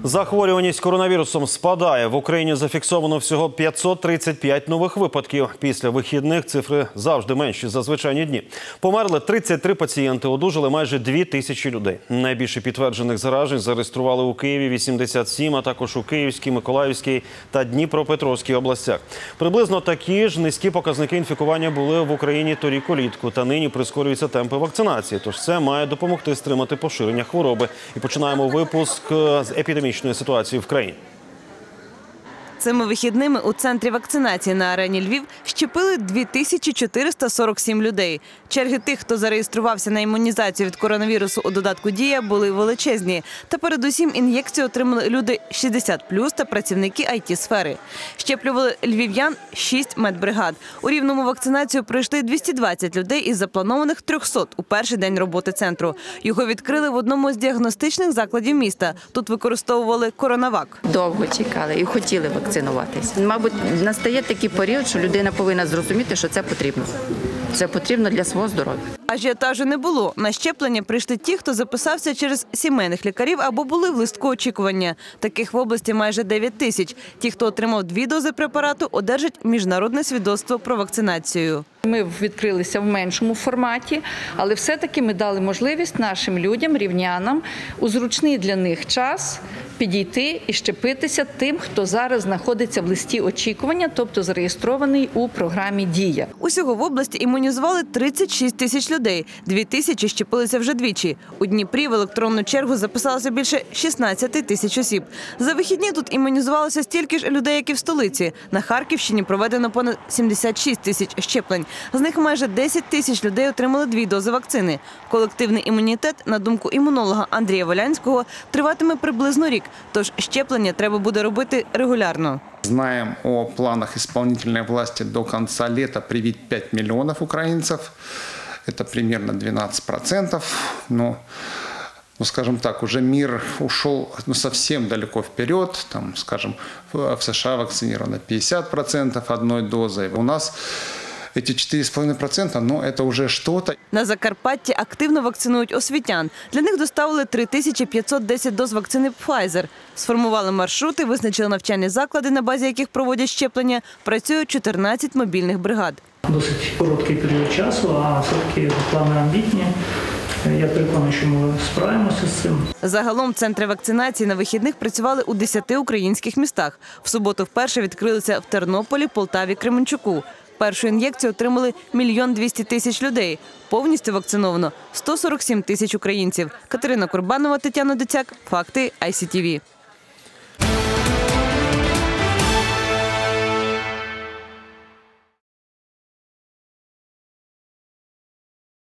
Захворюваність коронавірусом спадає. В Україні зафіксовано всього 535 нових випадків. Після вихідних цифри завжди менші за звичайні дні. Померли 33 пацієнти, одужали майже 2000 людей. Найбільше підтверджених заражень зареєстрували у Києві 87, а також у Київській, Миколаївській та Дніпропетровській областях. Приблизно такі ж низькі показники інфікування були в Україні торік улітку. Та нині прискорюються темпи вакцинації. Тож це має допомогти стримати поширення хвороби. І починаємо випуск з епідемічної ситуації в країні. Цими вихідними у центрі вакцинації на арені Львів щепили 2447 людей. Черги тих, хто зареєструвався на імунізацію від коронавірусу у додатку «Дія», були величезні. Та передусім ін'єкцію отримали люди 60+, та працівники IT-сфери. Щеплювали львів'ян 6 медбригад. У Рівному вакцинацію пройшли 220 людей із запланованих 300 у перший день роботи центру. Його відкрили в одному з діагностичних закладів міста. Тут використовували коронавак. Довго чекали і хотіли вакцинуватися. Мабуть, настає такий період, що людина повинна зрозуміти, що це потрібно. Це потрібно для свого здоров'я. Ажіотажу не було. На щеплення прийшли ті, хто записався через сімейних лікарів або були в листку очікування. Таких в області майже 9 тисяч. Ті, хто отримав 2 дози препарату, одержать міжнародне свідоцтво про вакцинацію. Ми відкрилися в меншому форматі, але все-таки ми дали можливість нашим людям, рівнянам, у зручний для них час підійти і щепитися тим, хто зараз знаходиться в листі очікування, тобто зареєстрований у програмі «Дія». Усього в області імунізували 36 тисяч людей. 2 тисячі щепилися вже двічі. У Дніпрі в електронну чергу записалося більше 16 тисяч осіб. За вихідні тут імунізувалося стільки ж людей, як і в столиці. На Харківщині проведено понад 76 тисяч щеплень. З них майже 10 тисяч людей отримали 2 дози вакцини. Колективний імунітет, на думку імунолога Андрія Волянського, триватиме приблизно рік. Тож щеплення треба буде робити регулярно. Знаем о планах исполнительной власти до конца лета привить 5 миллионов украинцев. Это примерно 12%. Но, скажем так, уже мир ушел совсем далеко вперед. Там, скажем, в США вакцинировано 50% одной дозой. У нас эти 4,5%, но это уже что-то. На Закарпатті активно вакцинують освітян. Для них доставили 3510 доз вакцини Pfizer. Сформували маршрути, визначили навчальні заклади, на базі яких проводять щеплення. Працюють 14 мобільних бригад. Досить короткий період часу, а все-таки плани амбітні. Я переконаний, що ми справимося з цим. Загалом центри вакцинації на вихідних працювали у 10 українських містах. В суботу вперше відкрилися в Тернополі, Полтаві, Кременчуку. Першу ін'єкцію отримали 1 200 000 людей. Повністю вакциновано 147 тисяч українців. Катерина Курбанова, Тетяна Доцяк. Факти ICTV.